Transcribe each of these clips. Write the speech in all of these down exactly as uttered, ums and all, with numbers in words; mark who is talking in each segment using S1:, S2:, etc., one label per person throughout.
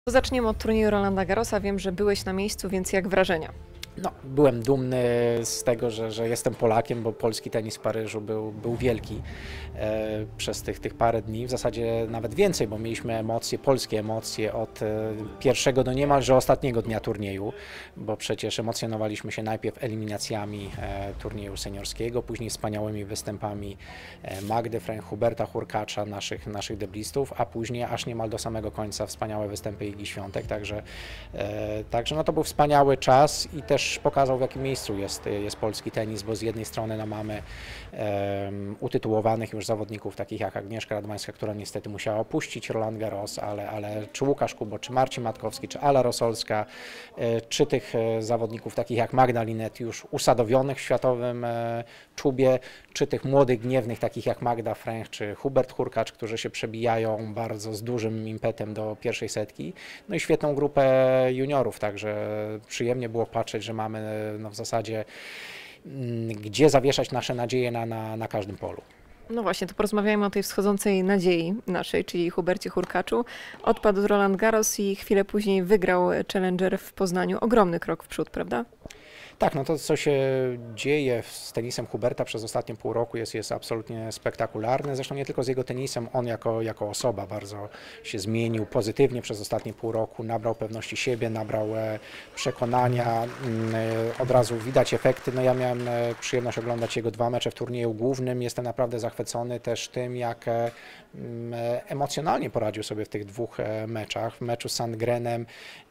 S1: Zaczniemy od turnieju Rolanda Garrosa. Wiem, że byłeś na miejscu, więc jak wrażenia?
S2: No, byłem dumny z tego, że, że jestem Polakiem, bo polski tenis w Paryżu był, był wielki e, przez tych, tych parę dni, w zasadzie nawet więcej, bo mieliśmy emocje, polskie emocje od e, pierwszego do niemalże ostatniego dnia turnieju, bo przecież emocjonowaliśmy się najpierw eliminacjami e, turnieju seniorskiego, później wspaniałymi występami e, Magdy Fręch, Huberta Hurkacza, naszych, naszych deblistów, a później aż niemal do samego końca wspaniałe występy Igi Świątek, także, e, także no to był wspaniały czas i też pokazał, w jakim miejscu jest, jest polski tenis, bo z jednej strony no, mamy um, utytułowanych już zawodników, takich jak Agnieszka Radwańska, która niestety musiała opuścić Roland Garros, ale, ale czy Łukasz Kubot, czy Marcin Matkowski, czy Ala Rosolska, e, czy tych e, zawodników takich jak Magda Linette, już usadowionych w światowym e, czubie, czy tych młodych, gniewnych, takich jak Magda Fręch, czy Hubert Hurkacz, którzy się przebijają bardzo z dużym impetem do pierwszej setki. No i świetną grupę juniorów, także przyjemnie było patrzeć, że mamy no, w zasadzie gdzie zawieszać nasze nadzieje na, na, na każdym polu.
S1: No właśnie, to porozmawiajmy o tej wschodzącej nadziei naszej, czyli Hubercie Hurkaczu. Odpadł Roland Garros i chwilę później wygrał Challenger w Poznaniu. Ogromny krok w przód, prawda?
S2: Tak, no to co się dzieje z tenisem Huberta przez ostatnie pół roku jest, jest absolutnie spektakularne. Zresztą nie tylko z jego tenisem, on jako, jako osoba bardzo się zmienił pozytywnie przez ostatnie pół roku, nabrał pewności siebie, nabrał przekonania, od razu widać efekty. No ja miałem przyjemność oglądać jego dwa mecze w turnieju głównym, jestem naprawdę zachwycony też tym, jak emocjonalnie poradził sobie w tych dwóch meczach. W meczu z Sandgrenem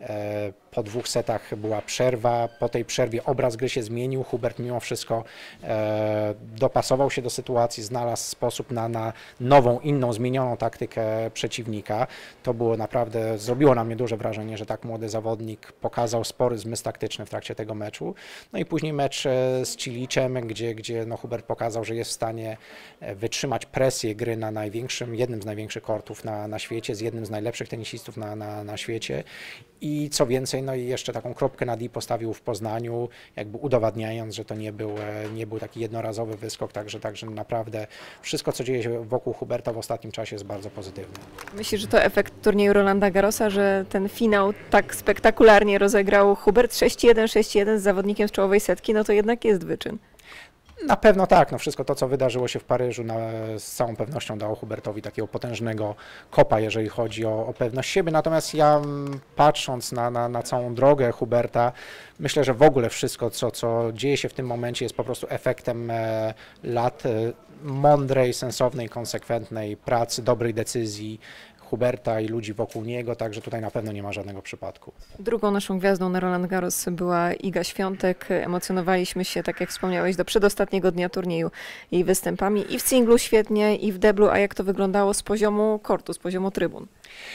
S2: po dwóch setach była przerwa, po tej przerwie obraz gry się zmienił, Hubert mimo wszystko e, dopasował się do sytuacji, znalazł sposób na, na nową, inną, zmienioną taktykę przeciwnika. To było naprawdę, zrobiło na mnie duże wrażenie, że tak młody zawodnik pokazał spory zmysł taktyczny w trakcie tego meczu. No i później mecz z Ciliczem, gdzie, gdzie no Hubert pokazał, że jest w stanie wytrzymać presję gry na największym, jednym z największych kortów na, na świecie, z jednym z najlepszych tenisistów na, na, na świecie. I co więcej, no i jeszcze taką kropkę nad i postawił w Poznaniu, jakby udowadniając, że to nie był, nie był taki jednorazowy wyskok, także, także naprawdę wszystko, co dzieje się wokół Huberta w ostatnim czasie jest bardzo pozytywne.
S1: Myślisz, że to efekt turnieju Rolanda Garrosa, że ten finał tak spektakularnie rozegrał Hubert sześć jeden, sześć jeden z zawodnikiem z czołowej setki, no to jednak jest wyczyn.
S2: Na pewno tak, no wszystko to, co wydarzyło się w Paryżu, na, z całą pewnością dało Hubertowi takiego potężnego kopa, jeżeli chodzi o, o pewność siebie, natomiast ja patrząc na, na, na całą drogę Huberta, myślę, że w ogóle wszystko, co, co dzieje się w tym momencie jest po prostu efektem e, lat e, mądrej, sensownej, konsekwentnej pracy, dobrej decyzji Huberta i ludzi wokół niego, także tutaj na pewno nie ma żadnego przypadku.
S1: Drugą naszą gwiazdą na Roland Garros była Iga Świątek. Emocjonowaliśmy się, tak jak wspomniałeś, do przedostatniego dnia turnieju jej występami i w singlu świetnie, i w deblu. A jak to wyglądało z poziomu kortu, z poziomu trybun?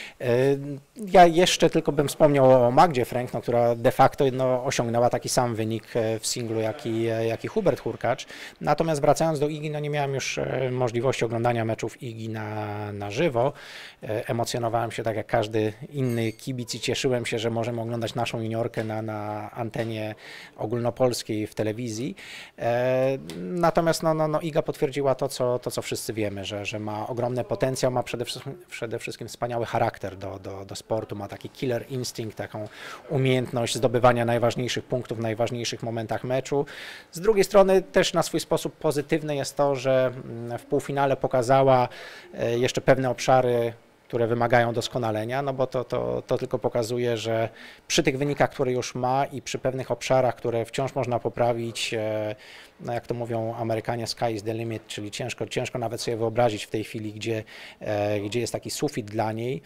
S2: Ja jeszcze tylko bym wspomniał o Magdzie Fręch, no, która de facto no, osiągnęła taki sam wynik w singlu, jak i, jak i Hubert Hurkacz. Natomiast wracając do Igi, no nie miałem już możliwości oglądania meczów Igi na, na żywo. Emocjonowałem się tak jak każdy inny kibic i cieszyłem się, że możemy oglądać naszą juniorkę na, na antenie ogólnopolskiej w telewizji. Natomiast no, no, no, Iga potwierdziła to co, to, co wszyscy wiemy, że, że ma ogromny potencjał, ma przede wszystkim, przede wszystkim wspaniały charakter do, do, do sportu, ma taki killer instynkt, taką umiejętność zdobywania najważniejszych punktów w najważniejszych momentach meczu. Z drugiej strony też na swój sposób pozytywny jest to, że w półfinale pokazała jeszcze pewne obszary, które wymagają doskonalenia, no bo to, to, to tylko pokazuje, że przy tych wynikach, które już ma i przy pewnych obszarach, które wciąż można poprawić, no jak to mówią Amerykanie, sky is the limit, czyli ciężko, ciężko nawet sobie wyobrazić w tej chwili, gdzie, gdzie jest taki sufit dla niej.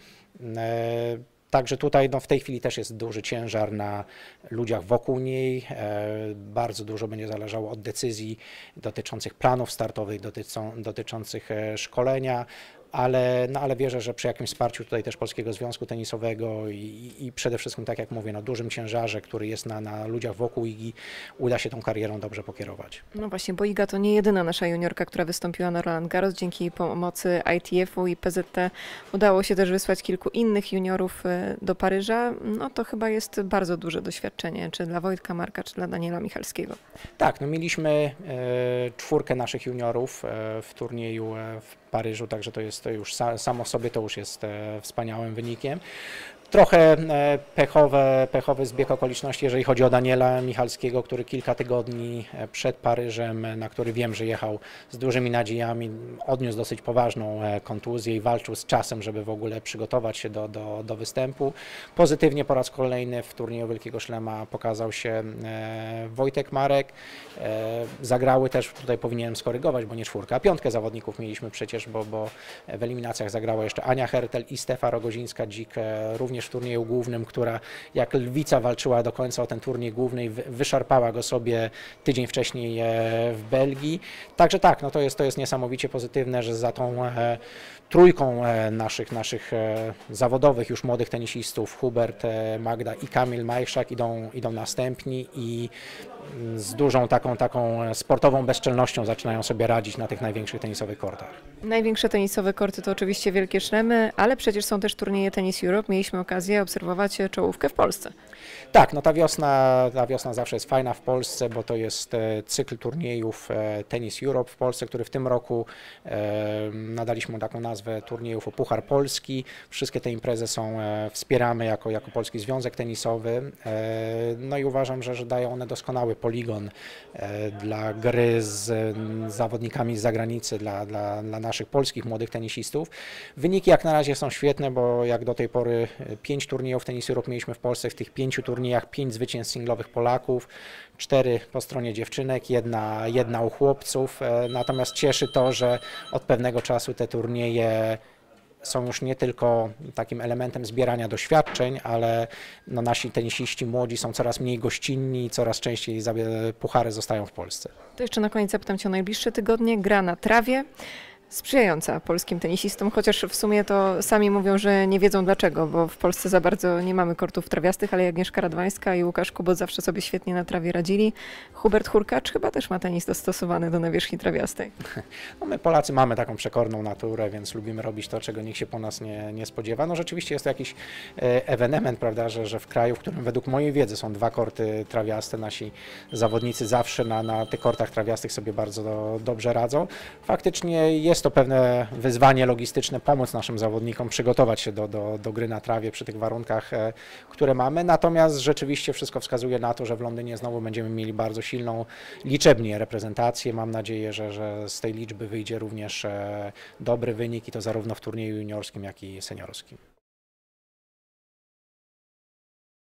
S2: Także tutaj no, w tej chwili też jest duży ciężar na ludziach wokół niej. Bardzo dużo będzie zależało od decyzji dotyczących planów startowych, dotyczą, dotyczących szkolenia. Ale, no, ale wierzę, że przy jakimś wsparciu tutaj też Polskiego Związku Tenisowego i, i przede wszystkim, tak jak mówię, no, dużym ciężarze, który jest na, na ludziach wokół Igi, uda się tą karierą dobrze pokierować.
S1: No właśnie, bo Iga to nie jedyna nasza juniorka, która wystąpiła na Roland Garros. Dzięki pomocy I T F-u i P Z T udało się też wysłać kilku innych juniorów do Paryża. No to chyba jest bardzo duże doświadczenie, czy dla Wojtka Marka, czy dla Daniela Michalskiego.
S2: Tak, no mieliśmy e, czwórkę naszych juniorów e, w turnieju e, w Paryżu, także to jest to już samo w sobie to już jest e, wspaniałym wynikiem. trochę pechowe, pechowy zbieg okoliczności, jeżeli chodzi o Daniela Michalskiego, który kilka tygodni przed Paryżem, na który wiem, że jechał z dużymi nadziejami, odniósł dosyć poważną kontuzję i walczył z czasem, żeby w ogóle przygotować się do, do, do występu. Pozytywnie po raz kolejny w turnieju Wielkiego Szlema pokazał się Wojtek Marek. Zagrały też, tutaj powinienem skorygować, bo nie czwórka, a piątkę zawodników mieliśmy przecież, bo, bo w eliminacjach zagrała jeszcze Ania Hertel i Stefa Rogozińska-Dzik, również w turnieju głównym, która jak lwica walczyła do końca o ten turniej główny i wyszarpała go sobie tydzień wcześniej w Belgii. Także tak, no to jest, to jest niesamowicie pozytywne, że za tą trójką naszych, naszych zawodowych już młodych tenisistów, Hubert, Magda i Kamil Majchrzak idą, idą następni i z dużą taką, taką sportową bezczelnością zaczynają sobie radzić na tych największych tenisowych kortach.
S1: Największe tenisowe korty to oczywiście Wielkie Szlemy, ale przecież są też turnieje Tennis Europe. Mieliśmy okazję obserwować czołówkę w Polsce.
S2: Tak, no ta wiosna, ta wiosna zawsze jest fajna w Polsce, bo to jest cykl turniejów Tennis Europe w Polsce, który w tym roku e, nadaliśmy mu taką nazwę turniejów o Puchar Polski. Wszystkie te imprezy są, e, wspieramy jako, jako Polski Związek Tenisowy. E, no i uważam, że, że dają one doskonały poligon e, dla gry z m, zawodnikami z zagranicy, dla, dla, dla naszych polskich młodych tenisistów. Wyniki jak na razie są świetne, bo jak do tej pory pięć turniejów Tennis Europe mieliśmy w Polsce, w tych pięciu turniejach pięć zwycięstw singlowych Polaków, cztery po stronie dziewczynek, jedna, jedna u chłopców. Natomiast cieszy to, że od pewnego czasu te turnieje są już nie tylko takim elementem zbierania doświadczeń, ale no nasi tenisiści młodzi są coraz mniej gościnni i coraz częściej puchary zostają w Polsce.
S1: To jeszcze na koniec zapytam Cię o najbliższe tygodnie. Gra na trawie. Sprzyjająca polskim tenisistom, chociaż w sumie to sami mówią, że nie wiedzą dlaczego, bo w Polsce za bardzo nie mamy kortów trawiastych, ale Agnieszka Radwańska i Łukasz Kubot zawsze sobie świetnie na trawie radzili. Hubert Hurkacz chyba też ma tenis dostosowany do nawierzchni trawiastej.
S2: No my Polacy mamy taką przekorną naturę, więc lubimy robić to, czego nikt się po nas nie, nie spodziewa. No rzeczywiście jest to jakiś ewenement, prawda, że, że w kraju, w którym według mojej wiedzy są dwa korty trawiaste, nasi zawodnicy zawsze na, na tych kortach trawiastych sobie bardzo do, dobrze radzą. Faktycznie jest to pewne wyzwanie logistyczne, pomóc naszym zawodnikom przygotować się do, do, do gry na trawie przy tych warunkach, które mamy. Natomiast rzeczywiście wszystko wskazuje na to, że w Londynie znowu będziemy mieli bardzo silną liczebnie reprezentację. Mam nadzieję, że, że z tej liczby wyjdzie również dobry wynik i to zarówno w turnieju juniorskim, jak i seniorskim.